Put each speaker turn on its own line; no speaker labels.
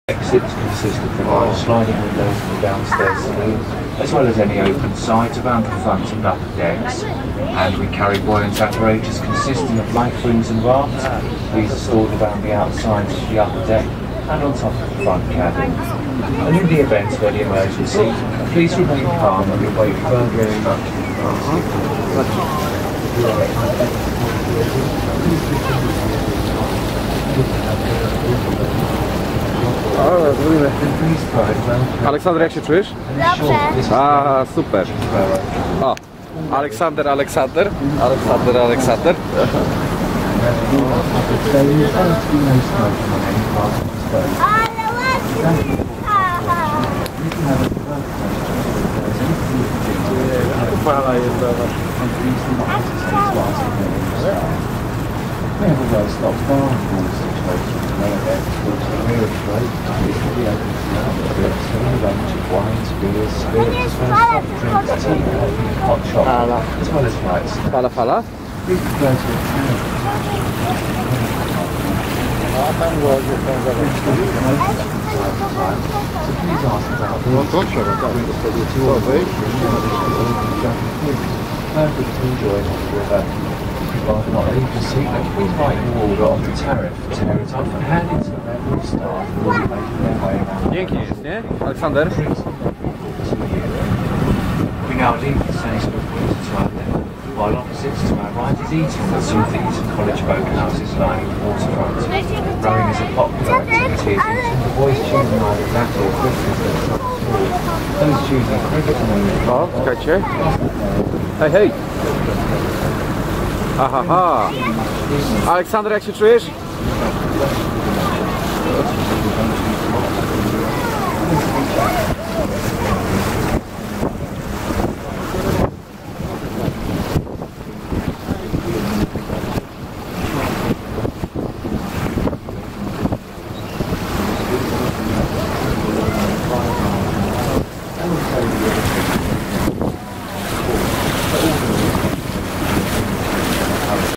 Exits consist of the large sliding windows in the downstairs saloon, as well as any open sides around the front and upper decks. And we carry buoyant apparatus consisting of life rings and rafts. These are stored around the outsides of the upper deck and on top of the front cabin. And in the event of any emergency, please remain calm and await further instructions.
O, zrobimy. Aleksander, jak się czujesz?
Dobrze.
A, super. O, Aleksander.
Ale ładnie.
Fala jest dobra.
We have a well-stocked bar for all situations, and then towards the rear of the boat is the open spirits, a range of wines, beers, spirits, as well as soft drinks, tea, coffee, hot chocolate, as well as flights.
Fala?
We prefer to attend. So please ask about the to enjoy on the river. Rather not able to see that, please write your order on the tariff, tear it off and hand it to the member of staff who will be making their way around.
Pięknie jest, nie? Aleksander?
We now leave the sensible quarter to our left, while opposite to our right is eating with some of the Eton College boathouses lining the waterfront. Rowing is a popular activity, and the boys choosing either that or cricket at the top school. Those choosing cricket and
O, czekajcie. Hej! Aha! Aleksander, jak się czujesz?